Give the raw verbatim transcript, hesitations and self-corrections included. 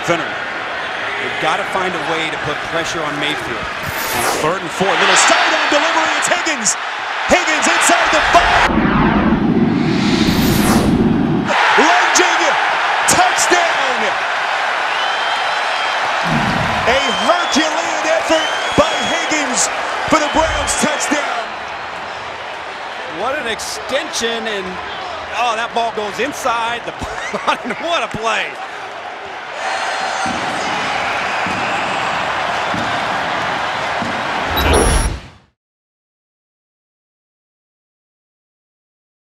They've got to find a way to put pressure on Mayfield. Third and four, little sidearm delivery. It's Higgins. Higgins inside the five. Lunging touchdown. A Herculean effort by Higgins for the Browns touchdown. What an extension, and oh, that ball goes inside the. What a play.